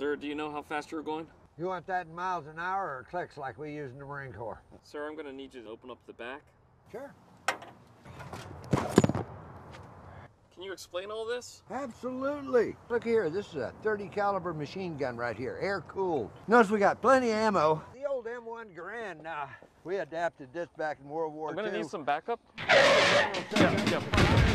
Sir, do you know how fast you were going? You want that in miles an hour or clicks like we use in the Marine Corps? Sir, I'm gonna need you to open up the back. Sure. Can you explain all this? Absolutely. Look here, this is a 30 caliber machine gun right here, air cooled. Notice we got plenty of ammo. The old M1 Garand, we adapted this back in World War II. I'm gonna need some backup. Yeah.